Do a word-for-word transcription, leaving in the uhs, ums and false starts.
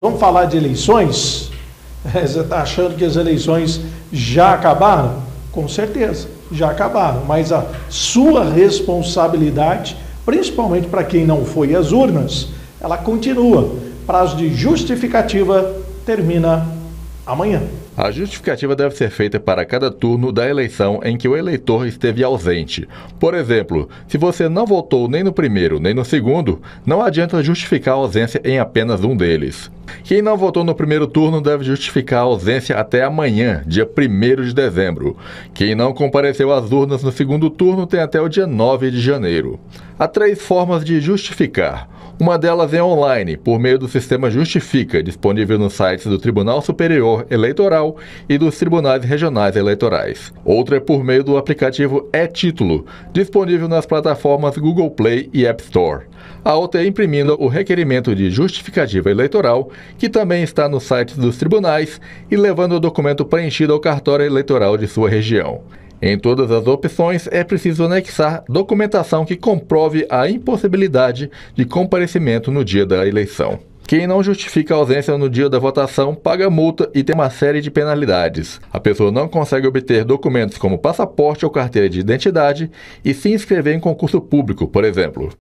Vamos falar de eleições? Você está achando que as eleições já acabaram? Com certeza, já acabaram. Mas a sua responsabilidade, principalmente para quem não foi às urnas, ela continua. Prazo de justificativa termina amanhã. A justificativa deve ser feita para cada turno da eleição em que o eleitor esteve ausente. Por exemplo, se você não votou nem no primeiro nem no segundo, não adianta justificar a ausência em apenas um deles. Quem não votou no primeiro turno deve justificar a ausência até amanhã, dia primeiro de dezembro. Quem não compareceu às urnas no segundo turno tem até o dia nove de janeiro. Há três formas de justificar. Uma delas é online, por meio do sistema Justifica, disponível nos sites do Tribunal Superior Eleitoral e dos Tribunais Regionais Eleitorais. Outra é por meio do aplicativo E-Título, disponível nas plataformas Google Play e App Store. A outra é imprimindo o requerimento de justificativa eleitoral, que também está nos sites dos tribunais, e levando o documento preenchido ao cartório eleitoral de sua região. Em todas as opções, é preciso anexar documentação que comprove a impossibilidade de comparecimento no dia da eleição. Quem não justifica a ausência no dia da votação paga multa e tem uma série de penalidades. A pessoa não consegue obter documentos como passaporte ou carteira de identidade e se inscrever em concurso público, por exemplo.